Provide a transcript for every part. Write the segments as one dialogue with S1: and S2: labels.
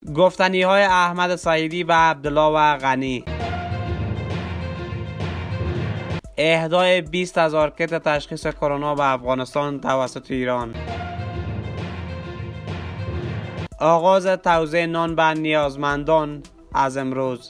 S1: گفتنی های احمد سعیدی و عبدالله و غنی. اهدای 20,000 کیت تشخیص کرونا به افغانستان توسط ایران. آغاز توزیع نان به نیازمندان از امروز.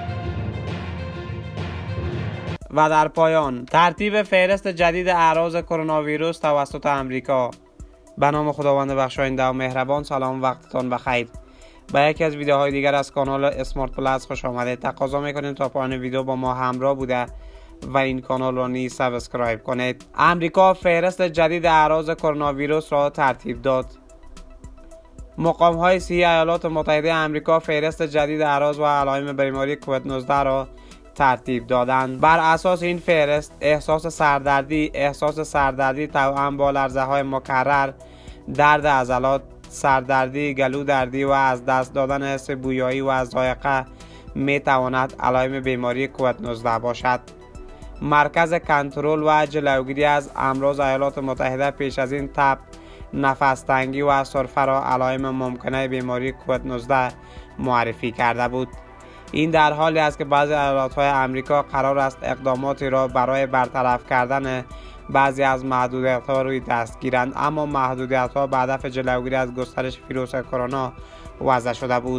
S1: و در پایان ترتیب فهرست جدید اعراض کرونا ویروس توسط امریکا. به نام خداوند بخشاینده و مهربان. سلام، وقتتان بخیر. به یکی از ویدیوهای دیگر از کانال اسمارت پلاس خوش آمدید. تقاضا میکنیم تا پایان ویدیو با ما همراه بوده و این کانال را نیز سابسکرایب کنید. امریکا فهرست جدید اعراض کرونا ویروس را ترتیب داد. مقام های صحی ایالات متحده آمریکا فهرست جدید اعراض و علائم بیماری کووید 19 را ترتیب دادند. بر اساس این فهرست احساس سردردی توأم با لرزه های مکرر، درد عضلات، سردردی، گلودردی و از دست دادن حس بویایی و ذائقه می تواند علائم بیماری کووید 19 باشد. مرکز کنترل و جلوگیری از امراض ایالات متحده پیش از این تب، نفس تنگی و سرفه را علائم ممکنه بیماری کووید 19 معرفی کرده بود. این در حالی است که بعضی ایالت‌های آمریکا قرار است اقداماتی را برای برطرف کردن بعضی از محدودیت‌ها روی دست گیرند، اما محدودیت‌ها به هدف جلوگیری از گسترش ویروس کرونا وضع شده بود.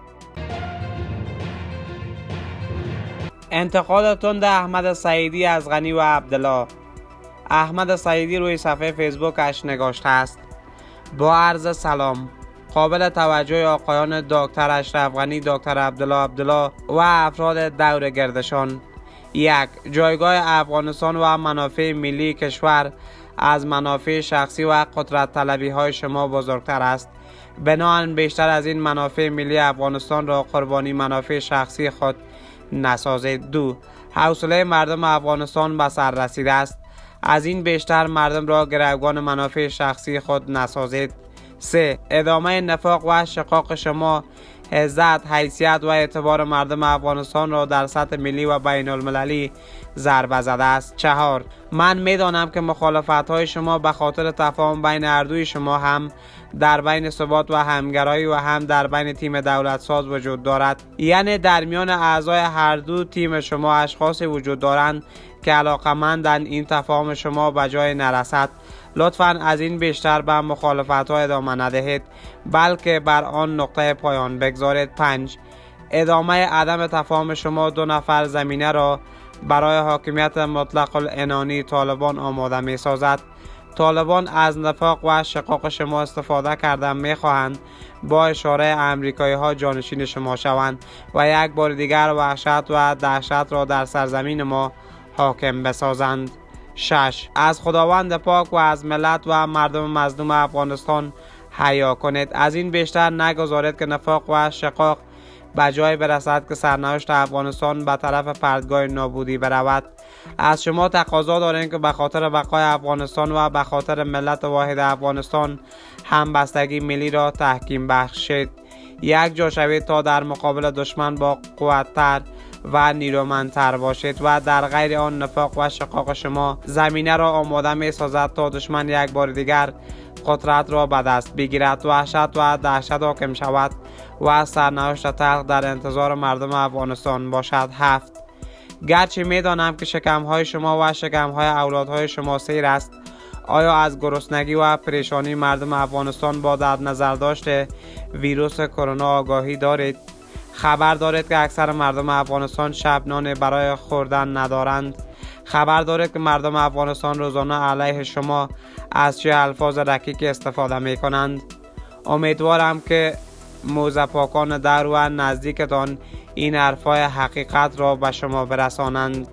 S1: انتقاد تند احمد سعیدی از غنی و عبدالله. احمد سعیدی روی صفحه فیسبوکش نگاشته است: با عرض سلام، قابل توجه آقایان دکتر اشرف غنی، دکتر عبدالله و افراد دور گردشان. 1. جایگاه افغانستان و منافع ملی کشور از منافع شخصی و قدرت طلبی های شما بزرگتر است. بنابراین بیشتر از این منافع ملی افغانستان را قربانی منافع شخصی خود نسازید. 2. حوصله مردم افغانستان به سر رسیده است. از این بیشتر مردم را گروگان منافع شخصی خود نسازید. 3. ادامه نفاق و شقاق شما عزت، حیثیت و اعتبار مردم افغانستان را در سطح ملی و بین المللی ضربه زده است. 4. من میدانم که مخالفت های شما به خاطر تفاهم بین هر دوی شما هم در بین ثبات و همگرایی و هم در بین تیم دولت ساز وجود دارد. یعنی در میان اعضای هر دو تیم شما اشخاصی وجود دارند که علاقمندند این تفاهم شما به جای نرسد. لطفاً از این بیشتر به مخالفت ها ادامه ندهید، بلکه بر آن نقطه پایان بگذارید. 5. ادامه عدم تفاهم شما 2 نفر زمینه را برای حاکمیت مطلق العنانی طالبان آماده می سازد. طالبان از نفاق و شقاق شما استفاده کرده می خواهند با اشاره امریکایی ها جانشین شما شوند و یک بار دیگر وحشت و دهشت را در سرزمین ما حاکم بسازند. 6. از خداوند پاک و از ملت و مردم مظلوم افغانستان حیا کنید. از این بیشتر نگذارید که نفاق و شقاق به جای برسد که سرنوشت افغانستان به طرف پرتگاه نابودی برود. از شما تقاضا داریم که به خاطر بقای افغانستان و به خاطر ملت واحد افغانستان همبستگی ملی را تحکیم بخشید. یک جا شوید تا در مقابل دشمن با قوت‌تر و نیرومندتر باشید و در غیر آن نفاق و شقاق شما زمینه را آماده می سازد تا دشمن یک بار دیگر قدرت را به دست بگیرد، وحشت و دهشت حاکم شود و سرنوشت تلخ در انتظار مردم افغانستان باشد. 7. گرچه می دانم که شکمهای شما و شکمهای اولادهای شما سیر است، آیا از گرسنگی و پریشانی مردم افغانستان با در نظر داشت ویروس کرونا آگاهی دارید؟ خبر دارید که اکثر مردم افغانستان شب نان برای خوردن ندارند. خبر دارید که مردم افغانستان روزانه علیه شما از چه الفاظ رکیک استفاده می کنند. امیدوارم که موزه‌پاکان در و نزدیکتان این حرفای حقیقت را به شما برسانند.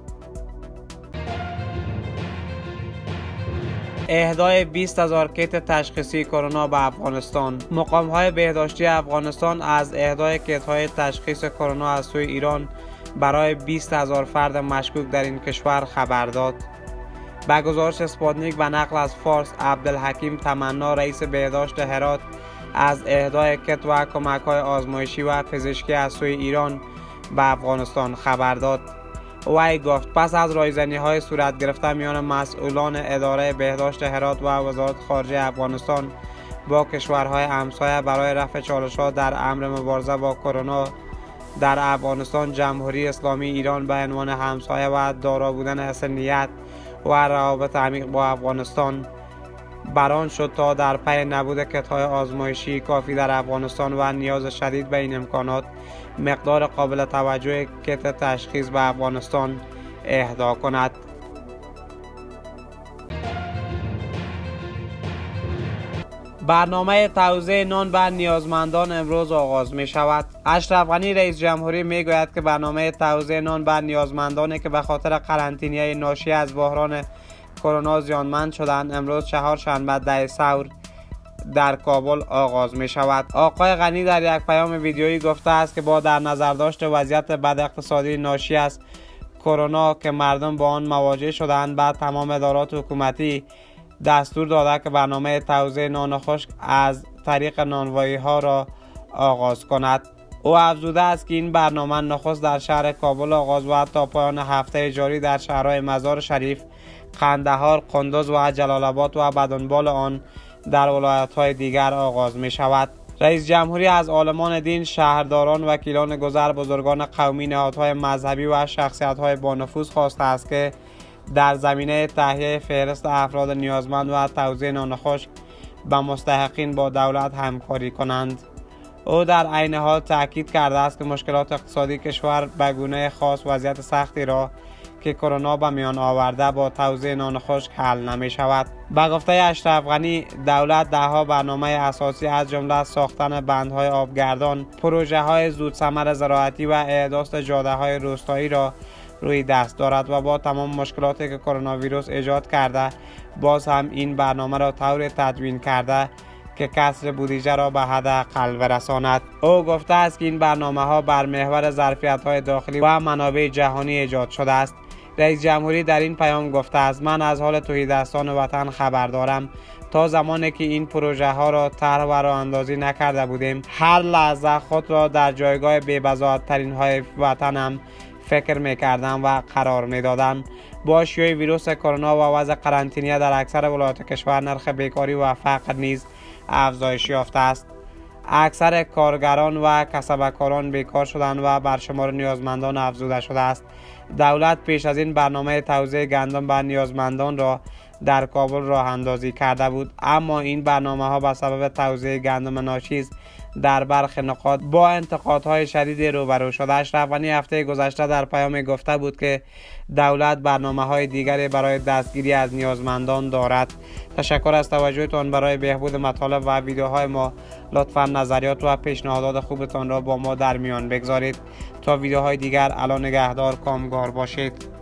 S1: اهدای 20,000 کیت تشخیصی کرونا به افغانستان. مقام های بهداشتی افغانستان از اهدای کیت های تشخیص کرونا از سوی ایران برای 20,000 فرد مشکوک در این کشور خبر داد. به گزارش اسپوتنیک و نقل از فارس، عبدالحکیم تمنا، رئیس بهداشت هرات، از اهدای کیت و کمک های آزمایشی و پزشکی از سوی ایران به افغانستان خبر داد. وی گفت پس از رایزنی های صورت گرفته میان مسئولان اداره بهداشت هرات و وزارت خارجه افغانستان با کشورهای همسایه برای رفع چالش‌ها در امر مبارزه با کرونا در افغانستان، جمهوری اسلامی ایران به عنوان همسایه و دارا بودن اصل نیت و روابط عمیق با افغانستان بران شد تا در پی نبود کت‌های آزمایشی کافی در افغانستان و نیاز شدید به این امکانات، مقدار قابل توجه کت تشخیص به افغانستان اهدا کند. برنامه توزیع نان به نیازمندان امروز آغاز می شود. اشرف غنی رئیس جمهوری می گوید که برنامه توزیع نان به نیازمندانی که به خاطر قرنطینه ناشی از بحران کرونا زیانمند شدند امروز چهارشنبه 10 ثور در کابل آغاز می شود. آقای غنی در یک پیام ویدیویی گفته است که با در نظر داشت وضعیت بد اقتصادی ناشی از کرونا که مردم با آن مواجه شدند، بعد تمام ادارات حکومتی دستور داده که برنامه توزیع نان خشک از طریق نانوایی ها را آغاز کند. او افزوده است که این برنامه نخست در شهر کابل آغاز و تا پایان هفته جاری در شهرهای مزار شریف، قندهار، قندوز و جلال آباد و بدنبال آن در ولایت‌های دیگر آغاز می شود. رئیس جمهوری از عالمان دین، شهرداران، وکیلان گذر، بزرگان قومی، نهادهای مذهبی و شخصیت‌های با نفوذ خواسته است که در زمینه تهیه فهرست افراد نیازمند و توزیع نان خشک به مستحقین با دولت همکاری کنند. او در عین حال تاکید کرده است که مشکلات اقتصادی کشور به گونه خاص وضعیت سختی را که کرونا به میان آورده با توزیع نان خشک حل نمی شود. به گفته اشرف غنی، دولت دهها برنامه اساسی از جمله ساختن بندهای آبگردان، پروژه های زودثمر زراعتی و احداث جاده های روستایی را روی دست دارد و با تمام مشکلاتی که کرونا ویروس ایجاد کرده باز هم این برنامه را طوری تدوین کرده که کسر بودجه را به حداقل برساند. او گفته است که این برنامه ها بر محور ظرفیت های داخلی و منابع جهانی ایجاد شده است. رئیس جمهوری در این پیام گفته است: من از حال تهیدستان وطن خبر دارم. تا زمانی که این پروژه ها را طرح و راه اندازی نکرده بودیم، هر لحظه خود را در جایگاه بی‌بضاعت ترین های وطنم فکر می‌کردم و قرار می‌دادم. با شیوع ویروس کرونا و وضع قرنطینه در اکثر ولایات کشور، نرخ بیکاری و فقر نیز افزایش یافته است. اکثر کارگران و کسبکاران بیکار شدند و برشمار نیازمندان افزوده شده است. دولت پیش از این برنامه توزیع گندم به نیازمندان را در کابل راه اندازی کرده بود، اما این برنامه ها به سبب توزیع گندم ناچیز در برخی نقاط با انتقادهای شدیدی روبرو شده. اشرف غنی هفته گذشته در پیام گفته بود که دولت برنامه‌های دیگری برای دستگیری از نیازمندان دارد. تشکر از توجهتان. برای بهبود مطالب و ویدیوهای ما لطفاً نظریات و پیشنهادات خوبتان را با ما در میان بگذارید. تا ویدیوهای دیگر، الا نگهدار، کامگار باشید.